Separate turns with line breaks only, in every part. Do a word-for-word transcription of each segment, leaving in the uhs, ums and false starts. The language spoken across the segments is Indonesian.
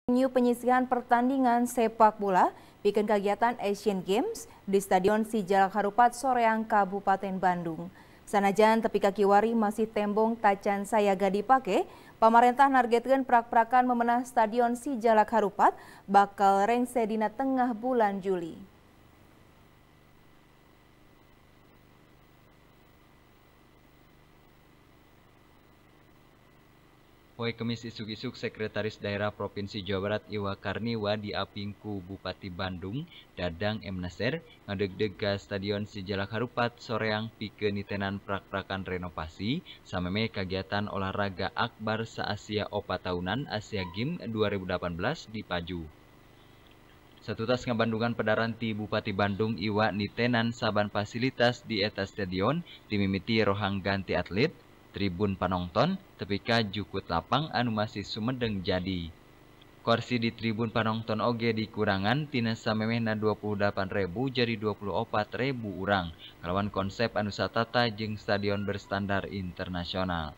Venue penyisihan pertandingan sepak bola bikin kegiatan Asian Games di Stadion Sijalak Harupat Soreang, Kabupaten Bandung. Sanajan tepi kaki wari masih tembong tacan sayaga dipake, pemerintah nargetkeun prak-prakan memenah Stadion Sijalak Harupat bakal rengse dina tengah bulan Juli.
Poe Kemis isuk-isuk Sekretaris Daerah Provinsi Jawa Barat Iwa Karniwa diapingku Bupati Bandung Dadang M. Nasir ngadegdeg ka Stadion Sijalak Harupat Soreang pikeun nitenan prak-prakan renovasi sameme kagiatan olahraga akbar sa-Asia opat tahunan Asia Games dua ribu delapan belas di Paju. Satutas ngabandungan pedaran ti Bupati Bandung Iwa nitenan saban fasilitas di eta stadion dimimiti rohang ganti atlet, tribun panonton, tepi ka jukut lapang anu masih sumedeng jadi. Kursi di tribun panonton oge dikurangan tina samemehna dua puluh delapan ribu jadi dua puluh empat ribu urang, kalawan konsep anu satata jeung stadion berstandar internasional.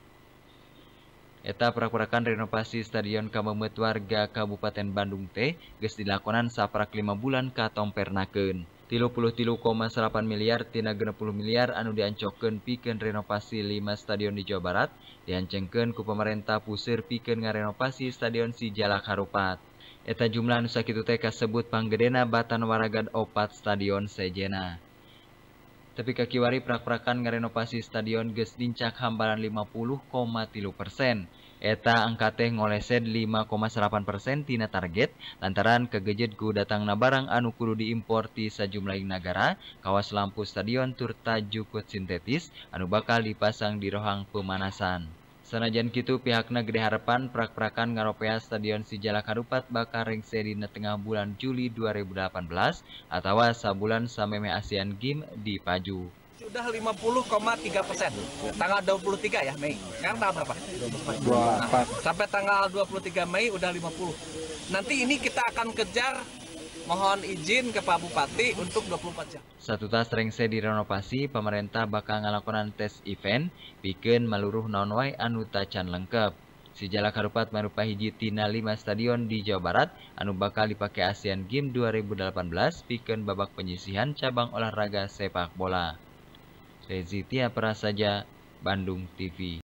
Eta prak-prakan renovasi stadion kamemet warga Kabupaten Bandung teh geus dilakonan saprak lima bulan katompernakeun. tilu puluh tilu koma salapan miliar tina genep puluh miliar anu diancokeun pikeun renovasi lima stadion di Jawa Barat diancengkeun ku pemerintah puseur pikeun ngarenovasi Stadion Sijalak Harupat. Eta jumlah anu sakitu teh kasebut panggedena batan waragad opat stadion sejena. Tepi kaki wari prak-prakan ngarenovasi stadion geus dincak hambaran lima puluh koma tilu persen. Eta angka teh ngolesed lima koma salapan persen tina target lantaran kagejeut ku datangna barang anu kudu diimpor ti sajumlah nagara kawas lampu stadion turta jukut sintetis anu bakal dipasang di rohang pemanasan. Sanajan kitu pihakna gede harapan prak-prakan ngaropea Stadion Sijalak Harupat bakal rengse dina tengah bulan Juli dua ribu delapan belas atawa sabulan sameme Asian Games di Paju.
Sudah lima puluh koma tiga persen, tanggal dua puluh tiga ya Mei. Sekarang tanggal berapa? dua puluh empat. Nah, sampai tanggal dua puluh tiga Mei udah lima puluh. Nanti ini kita akan kejar, mohon izin ke Pak Bupati untuk dua puluh empat jam.
Satu tas rengse direnovasi, pemerintah bakal ngalakonan tes event, pikeun maluruh naon wae anu tacan lengkep. Sijalak Harupat marupa hiji tina lima stadion di Jawa Barat anu bakal dipake Asian Games dua ribu delapan belas pikeun babak penyisihan cabang olahraga sepak bola. Rezi Tia Prasaja, Bandung T V.